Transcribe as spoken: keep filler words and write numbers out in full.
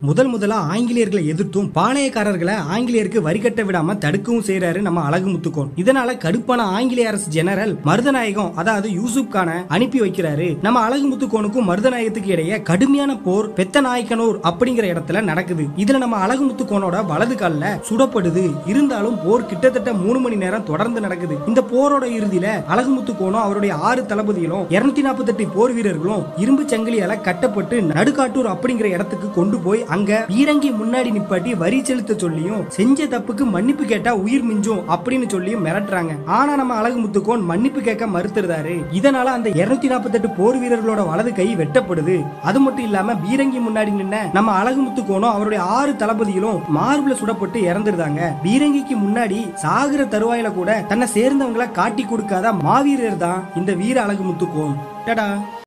முதல் முதலா ஆங்கிலேயர்களை எதிர்த்தும் பாளையக்காரர்களை ஆங்கிலேயருக்கு வரி கட்ட விடாம தடுக்கவும் செய்யறாரு நம்ம அழகு முத்துக்கோன். இதனால கடுப்பான ஆங்கிலேய அரசு ஜெனரல் மருதநாயகம் அதாவது யூசுப் கான அனுப்பி வைக்கிறாரு. நம்ம அழகு முத்துக்கோனுக்கும் மருதநாயகத்துக்கு இடையே கடுமையான போர் பெத்தநாயக்கனூர் அப்படிங்கிற இடத்துல நடக்குது. இதுல நம்ம அழகு முத்துக்கோனோட வலது கால்ல சுடப்படுது. இருந்தாலும் போர் கிட்டத்தட்ட மூணு மணி நேரம் தொடர்ந்து நடக்குது. இந்த போரோட இறுதியில அழகு முத்துக்கோனும் அவருடைய ஆறு தளபதிகளும் இருநூத்தி நாற்பத்தி எட்டு போர் வீரர்களும் இரும்பு சங்கிலியால கட்டப்பட்டு நடுக்காட்டூர் அப்படிங்கிற இடத்துக்கு கொண்டு போய் அங்க பீரங்கி முன்னாடி நிப்பாட்டி வரி செலுத்த சொல்லியும் செஞ்ச தப்புக்கு மன்னிப்பு கேட்டா உயிர் மிஞ்சும் அப்படின்னு சொல்லியும் மிரட்டுறாங்க. ஆனா நம்ம அழகு முத்துக்கோன் மன்னிப்பு கேட்க மறுத்துறாரு. இதனால அந்த இருநூத்தி நாற்பத்தி எட்டு போர் வீரர்களோட வலது கை வெட்டப்படுது. அது மட்டும் இல்லாம பீரங்கி முன்னாடி நின்ன நம்ம அழகு முத்துக்கோனும் அவருடைய ஆறு தளபதிகளும் மார்புல சுடப்பட்டு இறந்துருந்தாங்க. பீரங்கிக்கு முன்னாடி சாகுற தருவாயில கூட தன்னை சேர்ந்தவங்களை காட்டி கொடுக்காத மாவீரர் தான் இந்த வீர அழகு முத்துக்கோன்.